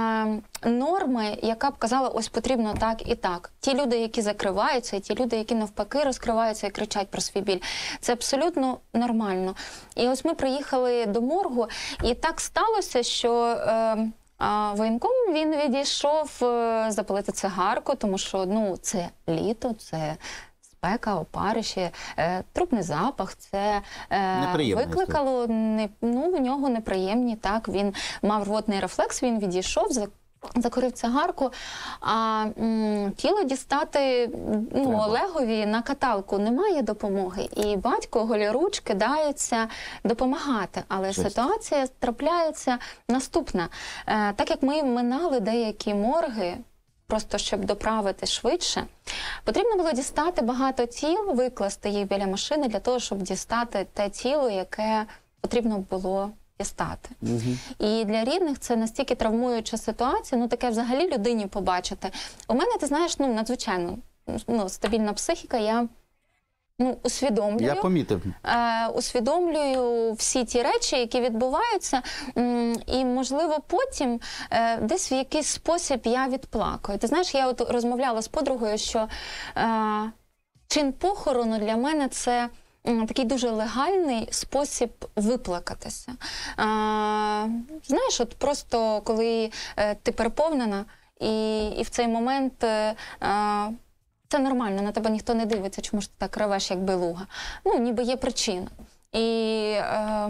норми, яка б казала, ось потрібно так і так. Ті люди, які закриваються, і ті люди, які навпаки розкриваються і кричать про свій біль, це абсолютно нормально. І ось ми приїхали до моргу, і так сталося, що е, а воєнком, він відійшов е, запалити цигарку, тому що, ну, це літо, це спека, опарище, е, трупний запах, це е, викликало не, ну, в нього неприємні, так, він мав рвотний рефлекс, він відійшов, закурив цигарку, а м, тіло дістати, ну, Треба. Олегові на каталку немає допомоги. І батько голіруч кидається допомагати. Але Жесть. ситуація трапляється наступна. Е, так як ми минали деякі морги, просто щоб доправити швидше, потрібно було дістати багато тіл, викласти їх біля машини для того, щоб дістати те тіло, яке потрібно було дістати. Угу. І для рідних це настільки травмуюча ситуація, ну таке взагалі людині побачити. У мене, ти знаєш, ну надзвичайно ну, стабільна психіка, я ну, усвідомлюю, Я помітив. е, усвідомлюю всі ті речі, які відбуваються, м, і, можливо, потім е, десь в якийсь спосіб я відплакаю. Ти знаєш, я от розмовляла з подругою, що е, чин похорону для мене – це такий дуже легальний спосіб виплакатися. А, знаєш, от просто коли е, ти переповнена, і, і в цей момент е, а, це нормально, на тебе ніхто не дивиться, чому ж ти так ревеш, як белуга. Ну, ніби є причина. І е,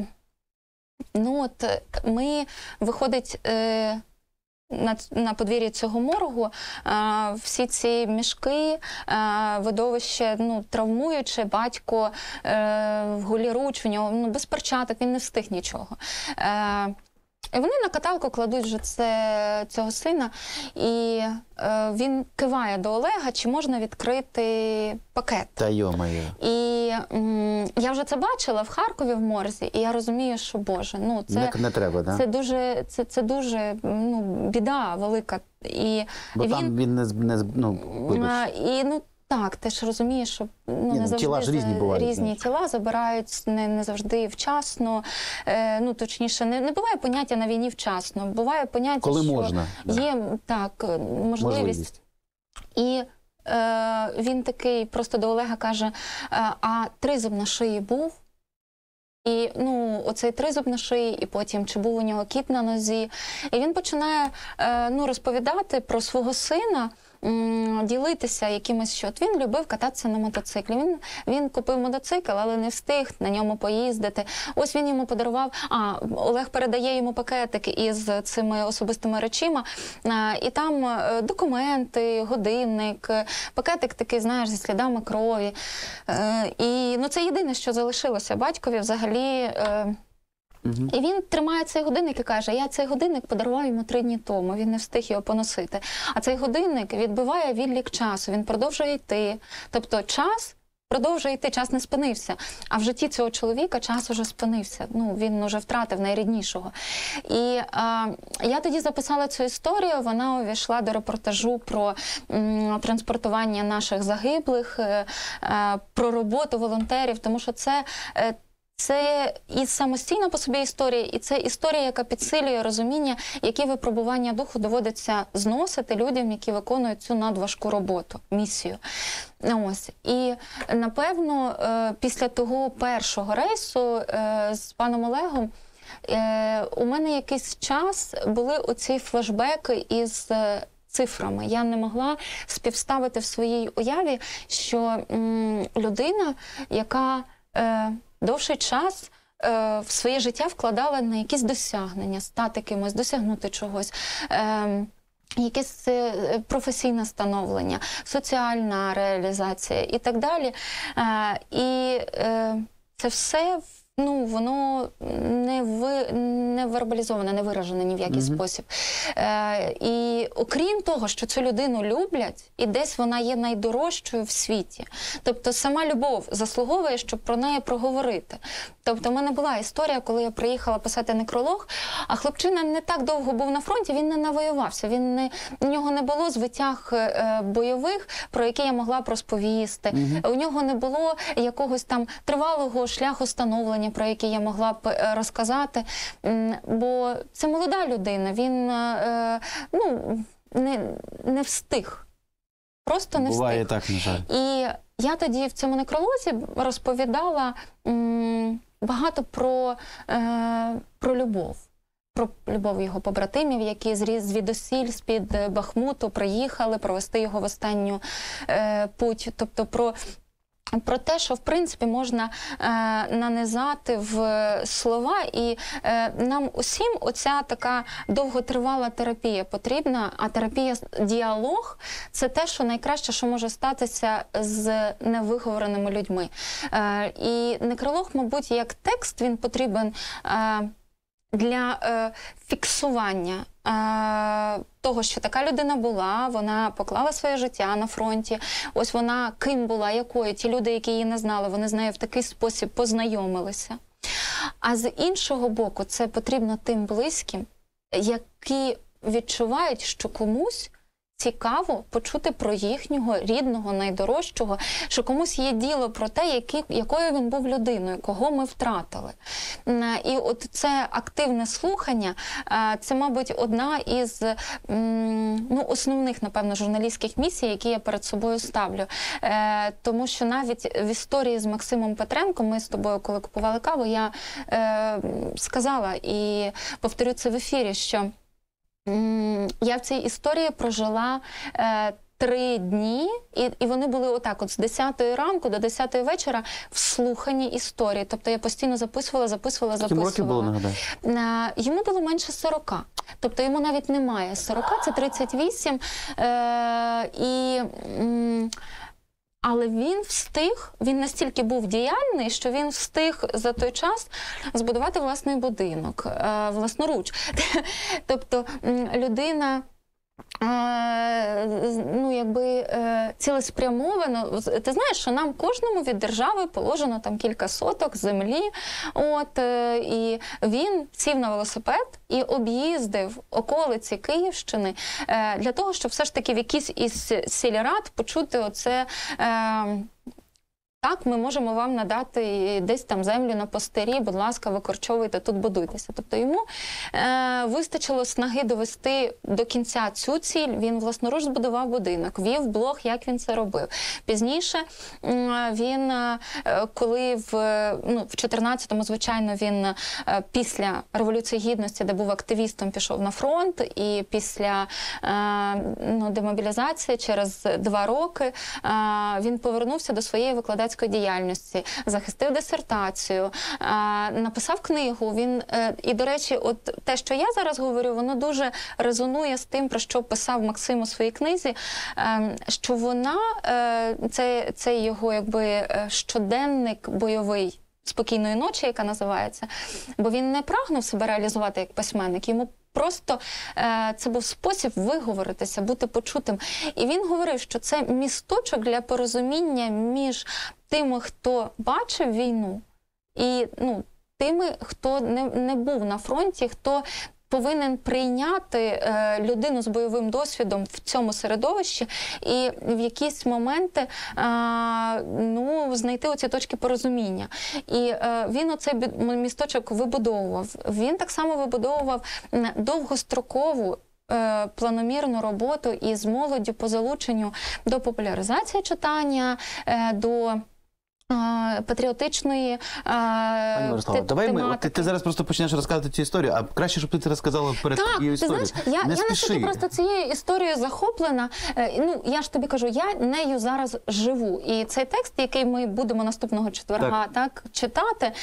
ну от ми, виходить, е, На, на подвір'ї цього моргу а, всі ці мішки, а, видовище, ну, травмуюче, батько е, голіруч, у нього ну, без перчаток, він не встиг нічого. Е, і вони на каталку кладуть вже це, цього сина, і е, він киває до Олега, чи можна відкрити пакет. Та йо-моє. І м, я вже це бачила в Харкові в морзі, і я розумію, що, Боже, ну це... Не, не треба, да? Це дуже, це, це дуже ну, біда велика. І Бо він, там він не, з- не з- ну, вибач. а, і, ну, так, ти ж розумієш, що ну, Ні, не ну, тіла завжди ж різні за- бувають, різні знаєш. тіла забирають не, не завжди вчасно. Е, ну, точніше, не, не буває поняття на війні вчасно. Буває поняття, Коли що можна. да. є так, можливість. Можливість. І е, він такий просто до Олега каже, е, а тризуб на шиї був? І, ну, оцей тризуб на шиї, і потім, чи був у нього кіт на нозі. І він починає, е, ну, розповідати про свого сина, м, ділитися якимось, що от він любив кататися на мотоциклі. Він, він купив мотоцикл, але не встиг на ньому поїздити. Ось він йому подарував, а, Олег передає йому пакетик із цими особистими речима, е, і там е, документи, годинник, е, пакетик такий, знаєш, зі слідами крові. Е, і, ну, це єдине, що залишилося батькові взагалі. Е, Угу. і він тримає цей годинник і каже, я цей годинник подарував йому три дні тому, він не встиг його поносити. А цей годинник відбиває відлік часу, він продовжує йти. Тобто час продовжує йти, час не спинився. А в житті цього чоловіка час уже спинився. Ну, він вже втратив найріднішого. І а, я тоді записала цю історію, вона увійшла до репортажу про м, транспортування наших загиблих, е, е, про роботу волонтерів, тому що це... Е, Це і самостійна по собі історія, і це історія, яка підсилює розуміння, які випробування духу доводиться зносити людям, які виконують цю надважку роботу, місію. Ось. І, напевно, після того першого рейсу з паном Олегом у мене якийсь час були оці флешбеки із цифрами. Я не могла співставити в своїй уяві, що м, людина, яка е, довший час е, в своє життя вкладала на якісь досягнення, стати кимось, досягнути чогось, е, якесь е, професійне становлення, соціальна реалізація і так далі. Е, і е, це все ну, воно не, ви, не вербалізоване, не виражене ні в який Мгм. спосіб. Е, і окрім того, що цю людину люблять, і десь вона є найдорожчою в світі. Тобто сама любов заслуговує, щоб про неї проговорити. Тобто в мене була історія, коли я приїхала писати некролог, а хлопчина не так довго був на фронті, він не навоювався, він не, у нього не було звитяг е, бойових, про які я могла б розповісти. Мгм. У нього не було якогось там тривалого шляху становлення, про який я могла б е, розказати. М, Бо це молода людина, він е, ну, не, не встиг. Просто не Буває встиг. так, на жаль. І я тоді в цьому некролозі розповідала м, багато про, е, про любов. Про любов його побратимів, які зріз звідусіль з-під Бахмуту приїхали провести його в останню е, путь. Тобто про, про те, що в принципі можна е, нанизати в слова, і е, нам усім оця така довготривала терапія потрібна, а терапія діалог – це те, що найкраще, що може статися з невиговореними людьми. Е, і некролог, мабуть, як текст, він потрібен е, для е, фіксування е, того, що така людина була, вона поклала своє життя на фронті, ось вона ким була, якою, ті люди, які її не знали, вони з нею в такий спосіб познайомилися. А з іншого боку, це потрібно тим близьким, які відчувають, що комусь цікаво почути про їхнього рідного, найдорожчого, що комусь є діло про те, які, якою він був людиною, кого ми втратили. І от це активне слухання, це, мабуть, одна із ну, основних, напевно, журналістських місій, які я перед собою ставлю. Тому що навіть в історії з Максимом Петренком, ми з тобою, коли купували каву, я сказала і повторю це в ефірі, що я в цій історії прожила е, три дні, і, і вони були отак, от з десятої ранку до десятої вечора в слуханні історії. Тобто я постійно записувала, записувала, записувала. Скільки років було, нагадай? Е, йому було менше сорока. Тобто йому навіть немає сорока, це тридцять вісім. Е, і... М, Але він встиг, він настільки був діяльний, що він встиг за той час збудувати власний будинок, власноруч. Тобто людина, ну, якби цілеспрямовано, ти знаєш, що нам кожному від держави положено там кілька соток землі, от, і він сів на велосипед і об'їздив околиці Київщини для того, щоб все ж таки в якійсь із сільрад почути оце так, ми можемо вам надати десь там землю на пустирі, будь ласка, викорчовуйте, тут будуйтеся. Тобто йому е, вистачило снаги довести до кінця цю ціль, він власноруч збудував будинок, вів блог, як він це робив. Пізніше е, він, е, коли в, ну, в чотирнадцятому, звичайно, він е, після Революції Гідності, де був активістом, пішов на фронт, і після е, ну, демобілізації через два роки е, він повернувся до своєї викладацької діяльності, захистив дисертацію, написав книгу. Він, і, до речі, от те, що я зараз говорю, воно дуже резонує з тим, про що писав Максим у своїй книзі, що вона, це, це його якби щоденник бойовий «Спокійної ночі», яка називається, бо він не прагнув себе реалізувати як письменник, йому просто е, це був спосіб виговоритися, бути почутим. І він говорив, що це місточок для порозуміння між тими, хто бачив війну, і ну, тими, хто не, не був на фронті, хто повинен прийняти е, людину з бойовим досвідом в цьому середовищі і в якісь моменти е, ну, знайти оці точки порозуміння. І е, він оцей місточок вибудовував. Він так само вибудовував довгострокову е, планомірну роботу із молоддю по залученню до популяризації читання, е, до патріотичної Пані Мирослава, давай ми, от ти, ти зараз просто почнеш розказувати цю історію, а краще, щоб ти це розказала перед так, цією історією. Так, ти знаєш, я, я настільки просто цією історією захоплена. Ну, я ж тобі кажу, я нею зараз живу. І цей текст, який ми будемо наступного четверга так. Так, читати,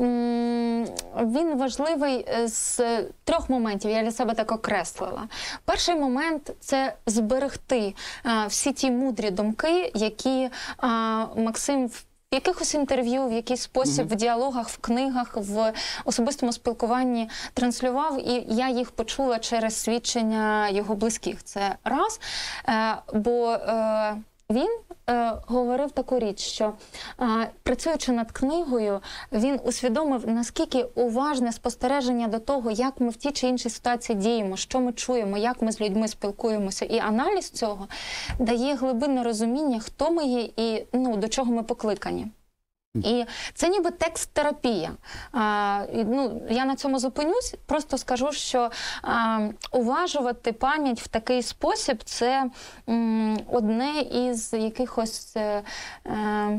він важливий з трьох моментів, я для себе так окреслила. Перший момент – це зберегти всі ті мудрі думки, які Максим в якихось інтерв'ю, в якийсь спосіб, в діалогах, в книгах, в особистому спілкуванні транслював, і я їх почула через свідчення його близьких. Це раз. Е, бо е, він е, говорив таку річ, що е, працюючи над книгою, він усвідомив, наскільки уважне спостереження до того, як ми в тій чи іншій ситуації діємо, що ми чуємо, як ми з людьми спілкуємося, і аналіз цього дає глибинне розуміння, хто ми є і ну, до чого ми покликані. І це ніби текст-терапія. А, і, ну, я на цьому зупинюсь, просто скажу, що а, уважувати пам'ять в такий спосіб – це м, одне із якихось е, е,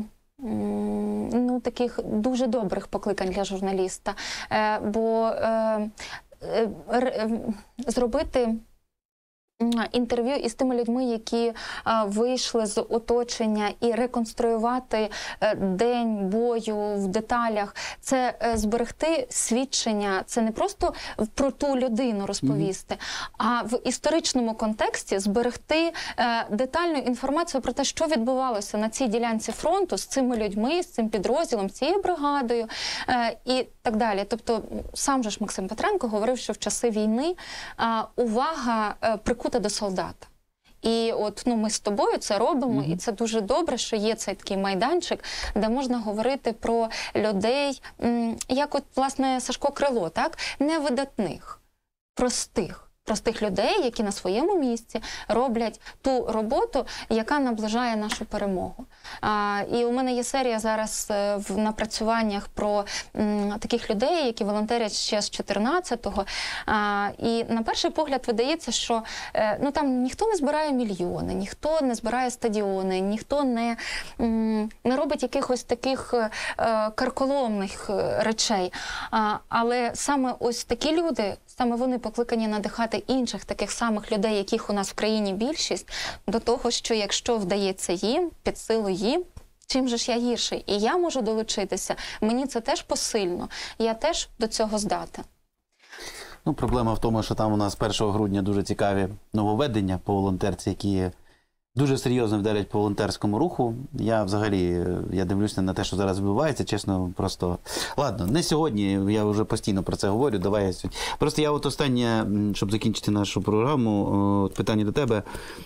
ну, таких дуже добрих покликань для журналіста. Е, бо е, е, е, зробити інтерв'ю із тими людьми, які а, вийшли з оточення, і реконструювати а, день бою в деталях, це а, зберегти свідчення, це не просто про ту людину розповісти, mm-hmm. а в історичному контексті зберегти а, детальну інформацію про те, що відбувалося на цій ділянці фронту з цими людьми, з цим підрозділом, з цією бригадою а, і так далі. Тобто сам же ж Максим Петренко говорив, що в часи війни а, увага а, прикута до солдата. І от ну, ми з тобою це робимо, mm-hmm. і це дуже добре, що є цей такий майданчик, де можна говорити про людей, як от, власне, Сашко Крило, так? Невидатних, простих. Простих людей, які на своєму місці роблять ту роботу, яка наближає нашу перемогу. А, і у мене є серія зараз в напрацюваннях про м, таких людей, які волонтерять ще з чотирнадцятого. А, і на перший погляд видається, що е, ну, там ніхто не збирає мільйони, ніхто не збирає стадіони, ніхто не, м, не робить якихось таких е, карколомних речей. А, але саме ось такі люди, саме вони покликані надихати інших таких самих людей, яких у нас в країні більшість, до того, що якщо вдається їм, під силу їм, чим же ж я гірший? І я можу долучитися, мені це теж посильно, я теж до цього здатен. Ну, проблема в тому, що там у нас першого грудня дуже цікаві нововведення по волонтерці, які дуже серйозно вдарять по волонтерському руху. Я взагалі, я дивлюся на те, що зараз відбувається, чесно, просто... Ладно, не сьогодні, я вже постійно про це говорю, давай я сьогодні. Просто я от останнє, щоб закінчити нашу програму, питання до тебе.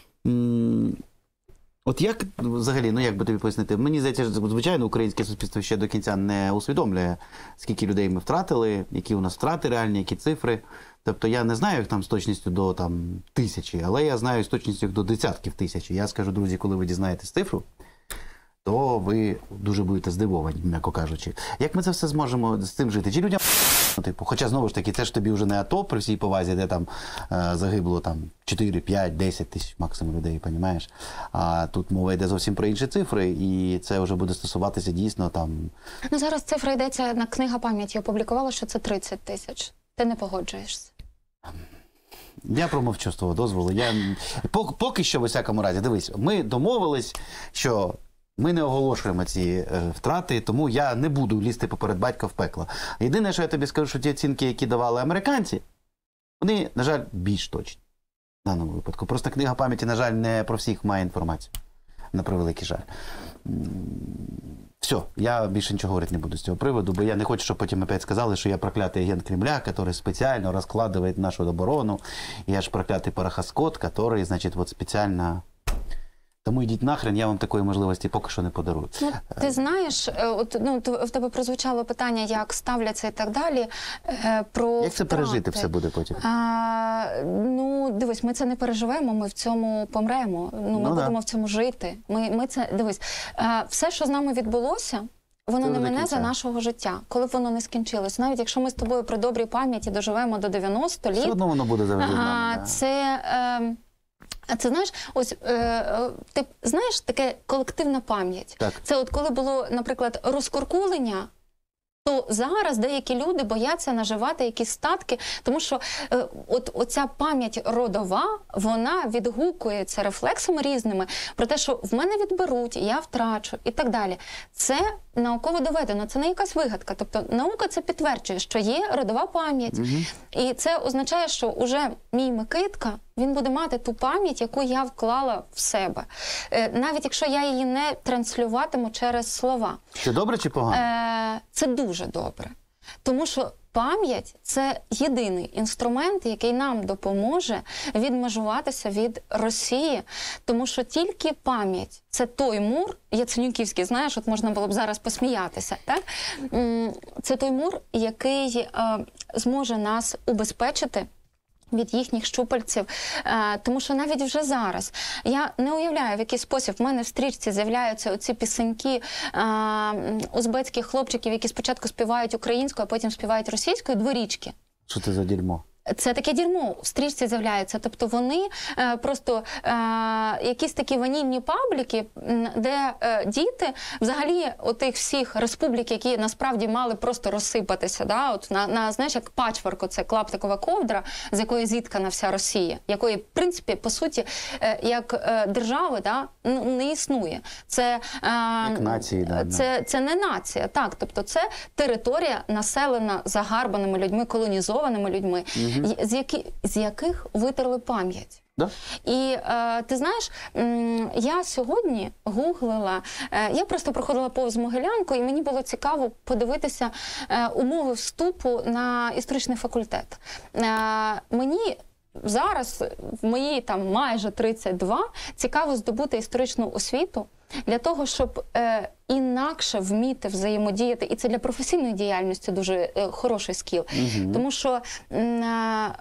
От як, взагалі, ну як би тобі пояснити, мені здається, звичайно, українське суспільство ще до кінця не усвідомлює, скільки людей ми втратили, які у нас втрати реальні, які цифри. Тобто я не знаю, як там з точністю до там, тисячі, але я знаю з точністю до десятків тисяч. Я скажу, друзі, коли ви дізнаєтесь цифру, то ви дуже будете здивовані, м'яко кажучи. Як ми це все зможемо з цим жити? Чи людям, ну, типу, хоча, знову ж таки, це ж тобі вже не АТО при всій повазі, де там е, загибло там чотири, п'ять, десять тисяч максимум людей, розумієш? А тут мова йде зовсім про інші цифри, і це вже буде стосуватися дійсно там... Ну, зараз цифра йдеться, на книга пам'яті опублікувала, що це тридцять тисяч. Ти не погоджуєшся? Я промовчу з того дозволу. Я... Поки, поки що, в усякому разі, дивись, ми домовились, що ми не оголошуємо ці е, втрати, тому я не буду лізти поперед батька в пекло. Єдине, що я тобі скажу, що ті оцінки, які давали американці, вони, на жаль, більш точні в даному випадку. Просто книга пам'яті, на жаль, не про всіх має інформацію. На превеликий жаль. Все, я більше нічого говорити не буду з цього приводу, бо я не хочу, щоб потім опять сказали, що я проклятий агент Кремля, який спеціально розкладає нашу оборону, і я ж проклятий парахаскот, який, значить, вот спеціально... Тому йдіть нахрен, я вам такої можливості поки що не подарую. Ну, ти знаєш, от, ну, в тебе прозвучало питання, як ставляться і так далі, е, про Як це пережити втрати. Все буде потім? А, ну, дивись, ми це не переживемо, ми в цьому помремо, ну, ми ну, будемо да. в цьому жити. Ми, ми це, дивись, а, все, що з нами відбулося, воно це не мине за нашого життя, коли б воно не скінчилось. Навіть якщо ми з тобою при добрій пам'яті доживемо до дев'яноста літ, все одно воно буде завжди з нами. Да. Це... Е, А це, знаєш, ось, е, ти знаєш, таке колективна пам'ять. Це от коли було, наприклад, розкуркулення, то зараз деякі люди бояться наживати якісь статки, тому що е, от оця пам'ять родова, вона відгукується рефлексами різними про те, що в мене відберуть, я втрачу і так далі. Це науково доведено, це не якась вигадка. Тобто наука це підтверджує, що є родова пам'ять. Угу. І це означає, що уже мій Микитка, він буде мати ту пам'ять, яку я вклала в себе. Е, навіть якщо я її не транслюватиму через слова. Це добре чи погано? Е, це дуже добре. Тому що пам'ять – це єдиний інструмент, який нам допоможе відмежуватися від Росії. Тому що тільки пам'ять – це той мур, яценюківський, знаєш, от можна було б зараз посміятися, так? Це той мур, який е, зможе нас убезпечити від їхніх щупальців, е, тому що навіть вже зараз я не уявляю, в який спосіб в мене в стрічці з'являються оці пісеньки е, узбецьких хлопчиків, які спочатку співають українською, а потім співають російською, дворічки. Що це за дерьмо? Це таке дерьмо в стрічці з'являється. Тобто вони е, просто е, якісь такі ванільні пабліки, де е, діти взагалі отих всіх республік, які насправді мали просто розсипатися, да? От на, на, знаєш, як пачворк, оце клаптикова ковдра, з якої зіткана вся Росія, якої, в принципі, по суті, е, як е, держави, да, не існує. Це, е, як нації, да, це, це не нація, так. Тобто це територія, населена загарбаними людьми, колонізованими людьми, З, які, з яких витерли пам'ять. Да? І е, ти знаєш, м, я сьогодні гуглила, е, я просто проходила повз Могилянку, і мені було цікаво подивитися е, умови вступу на історичний факультет. Е, мені зараз, в моїй там майже тридцять два, цікаво здобути історичну освіту для того, щоб е, інакше вміти взаємодіяти. І це для професійної діяльності дуже е, хороший скіл. Угу. Тому що, е, е,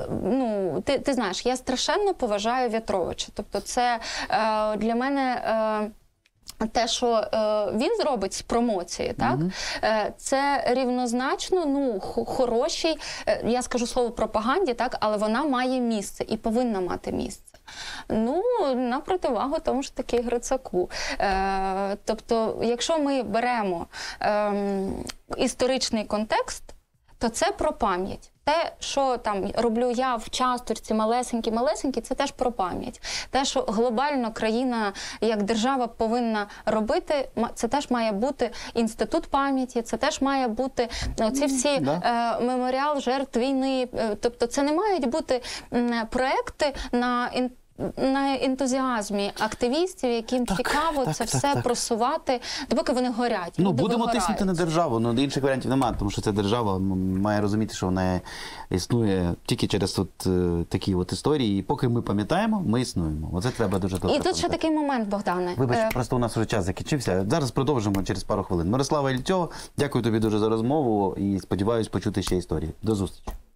ну, ти, ти знаєш, я страшенно поважаю В'ятровича. Тобто це е, для мене... Е, те, що е, він зробить з промоції, так, mm-hmm. е, це рівнозначно, ну, хорошій, е, я скажу слово пропаганді, так, але вона має місце і повинна мати місце. Ну, на противагу тому ж таки Грицаку. Е, тобто, якщо ми беремо е, історичний контекст, то це про пам'ять. Те, що там роблю я в часточці, малесенькі-малесенькі, це теж про пам'ять. Те, що глобально країна як держава повинна робити, це теж має бути інститут пам'яті, це теж має бути оці всі да. е, меморіал жертв війни. Тобто це не мають бути м, проекти на на ентузіазмі активістів, яким так, цікаво так, це так, все так. просувати, допоки вони горять. Ну, будемо тиснути на державу, ну, інших варіантів немає, тому що ця держава має розуміти, що вона існує тільки через от, е, такі от історії, і поки ми пам'ятаємо, ми існуємо. Оце треба дуже добре. І тут ще такий момент, Богдане. Вибач, е... просто у нас вже час закінчився. Зараз продовжимо через пару хвилин. Мирослава Ільцьова, дякую тобі дуже за розмову і сподіваюся почути ще історії. До зустрічі.